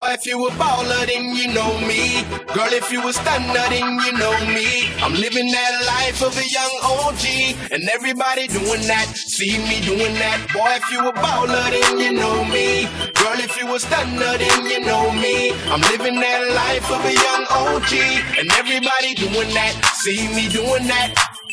If you a baller, then you know me. Girl, if you a stunner, then you know me. I'm living that life of a young OG, and everybody doing that, see me doing that. Boy, if you a baller, then you know me. Girl, if you a stunner, then you know me. I'm living that life of a young OG, and everybody doing that, see me doing that.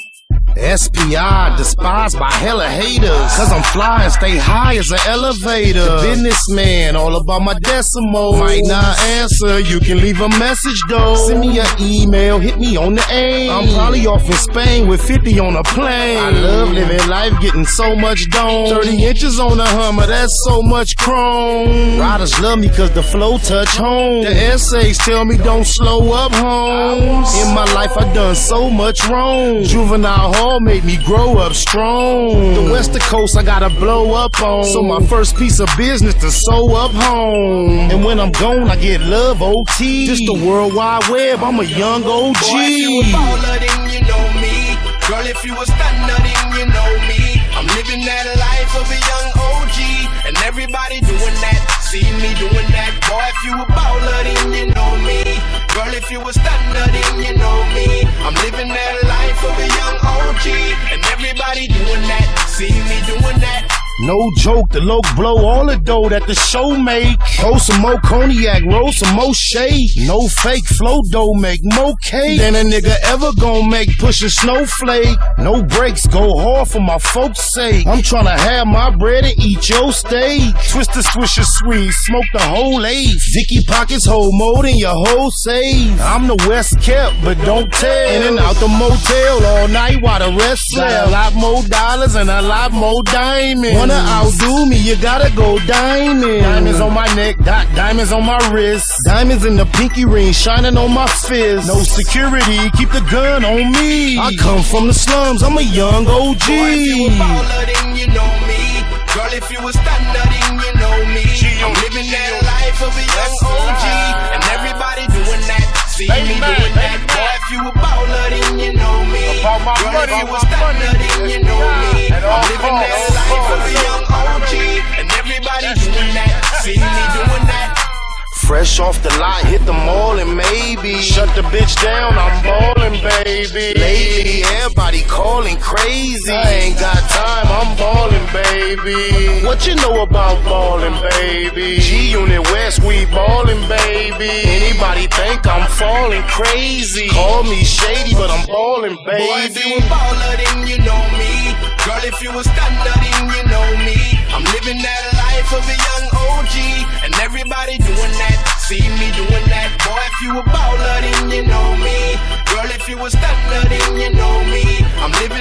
SPI, despised by hella haters, cause I'm fly and stay high as an elevator. The businessman, all about my decimals. Might not answer, you can leave a message though. Send me an email, hit me on the AIM. I'm probably off in Spain with 50 on a plane. I love living life, getting so much dome. 30 inches on a Hummer, that's so much chrome. Riders love me cause the flow touch home. The essays tell me don't slow up, homes. In my life I done so much wrong. Juvenile hall made me grow up strong. The West Coast I gotta blow up on. So my first piece of business to sew up home. And when I'm gone I get love OT. Just the World Wide Web, I'm a young OG. Boy, if you a baller, then you know me. Girl, if you a stunner, then you know me. I'm living that life of a young OG, and everybody doing that, see me doing that. Boy, if you a baller, then you know me. Girl, if you a stunner, then you know me. I'm living that life of a young OG, and everybody doing that, see me doing that. No joke, the loc blow all the dough that the show make. Throw some more cognac, roll some more shade. No fake flow dough, make more cake than a nigga ever gon' make pushing snowflake. No breaks, go hard for my folks' sake. I'm tryna have my bread and eat your steak. Twister, swisher, sweet, smoke the whole eighth. Dicky pockets hold more than your whole safe. I'm the West kept, but don't tell. In and out the motel all night while the rest slept. A lot more dollars and a lot more diamonds. Wanna outdo me, you gotta go diamond. Diamonds on my neck, diamonds on my wrist. Diamonds in the pinky ring, shining on my fist. No security, keep the gun on me. I come from the slums, I'm a young OG. Boy, if you a baller, then you know me. Girl, if you a stunner, then you know me. I'm living that life of a young OG, and everybody doing that, see me doing that. Boy, if you a baller, then you know me. Girl, if you a stunner, then you know me. I'm living that life of a young OG, and everybody doing that, see me doing that. Fresh off the lot, hit the mall and maybe shut the bitch down, I'm ballin', baby. Lately, everybody calling crazy. I ain't got time, I'm ballin', baby. What you know about ballin', baby? G-Unit West, we ballin', baby. Anybody think I'm falling crazy? Call me shady, but I'm ballin', baby. Boy, if you a baller, then you know me. Girl, if you a stunner, then you know me. I'm living that life of a young OG, and everybody doing that, see me doing that. Boy, if you a baller, then you know me. Girl, if you a stunner, then you know me. I'm living